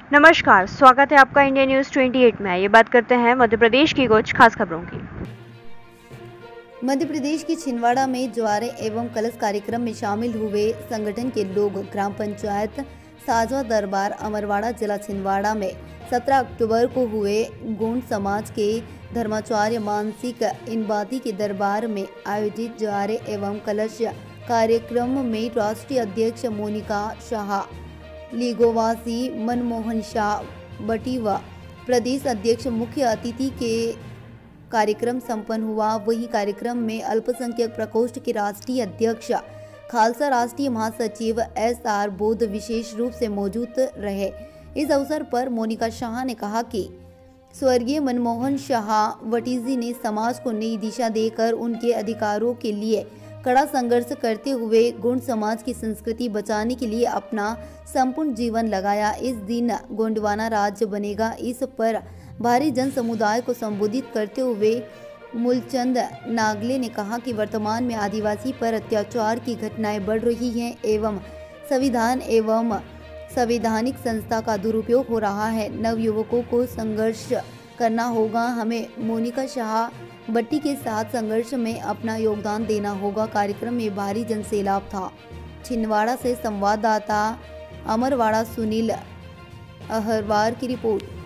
नमस्कार, स्वागत है आपका इंडिया न्यूज 28 में। ये बात करते हैं मध्य प्रदेश की कुछ खास खबरों की। मध्य प्रदेश के छिंदवाड़ा में ज्वारे एवं कलश कार्यक्रम में शामिल हुए संगठन के लोग ग्राम पंचायत साजवा दरबार अमरवाड़ा जिला छिंदवाड़ा में 17 अक्टूबर को हुए गोंड समाज के धर्माचार्य मानसिक इनबाती के दरबार में आयोजित ज्वारे एवं कलश कार्यक्रम में राष्ट्रीय अध्यक्ष मोनिका शाह, लीगोवासी मनमोहन शाह बटी व प्रदेश अध्यक्ष मुख्य अतिथि के कार्यक्रम संपन्न हुआ। वही कार्यक्रम में अल्पसंख्यक प्रकोष्ठ के राष्ट्रीय अध्यक्ष खालसा राष्ट्रीय महासचिव SR बोध विशेष रूप से मौजूद रहे। इस अवसर पर मोनिका शाह ने कहा कि स्वर्गीय मनमोहन शाह वटीजी ने समाज को नई दिशा देकर उनके अधिकारों के लिए कड़ा संघर्ष करते हुए गोंड समाज की संस्कृति बचाने के लिए अपना संपूर्ण जीवन लगाया। इस दिन गोंडवाना राज्य बनेगा, इस पर भारी जन समुदाय को संबोधित करते हुए मूलचंद नागले ने कहा कि वर्तमान में आदिवासी पर अत्याचार की घटनाएं बढ़ रही हैं एवं संविधान एवं संवैधानिक संस्था का दुरुपयोग हो रहा है। नवयुवकों को संघर्ष करना होगा, हमें मोनिका शाह बट्टी के साथ संघर्ष में अपना योगदान देना होगा। कार्यक्रम में भारी जनसैलाब था। छिंदवाड़ा से संवाददाता अमरवाड़ा सुनील अहरवार की रिपोर्ट।